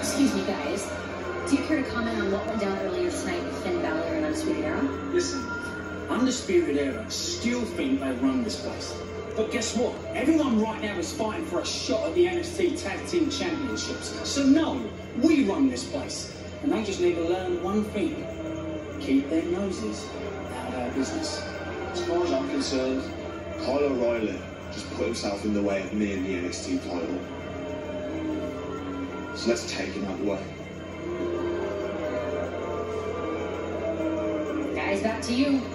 Excuse me, guys. Do you care to comment on what went down earlier tonight with Finn Balor and Undisputed Era? Listen, Undisputed Era still think they run this place. But guess what? Everyone right now is fighting for a shot at the NXT Tag Team Championships. So no, we run this place. And they just need to learn one thing. Keep their noses out of our business. As far as I'm concerned, Kyle O'Reilly just put himself in the way of me and the NXT title. So let's take him out of the way. Guys, back to you.